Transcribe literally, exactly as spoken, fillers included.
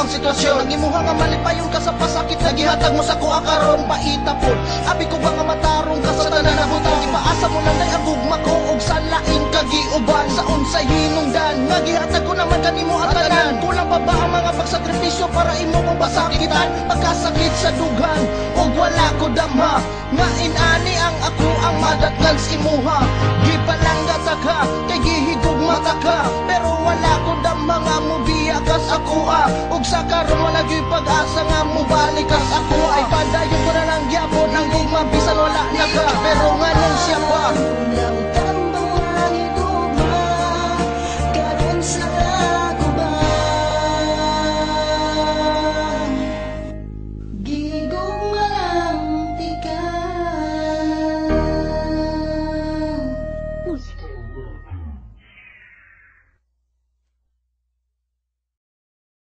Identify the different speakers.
Speaker 1: ang sitwasyon. Ang imuha nga malipayon ka sa pasakit na gihatag mo sa kuha karon paita po. Abi ko ba nga matarong ka sa tanan na butang. Ipaasa mo lang day ang gugma ko og sa laing kagiuban sa unsay hinungdan. Nga gihatag ko naman kanimo ang tanan. Kulang pa ba ang mga pagsakripisyo para imo kong pasakitan? Pagkasakit sa dughan og wala ko damha. Nga inani ang ako ang madatgan sa imuha. Di palangga taka kay gihigog mata ka. Pero wala ko damha nga mubiya kas ako ah. Og sa karon wala gyud pag-asa nga mubalik kas ako. Ay padayon ko na lang gyapon ang gugma bisan wala na ka. Pero nganong siya pa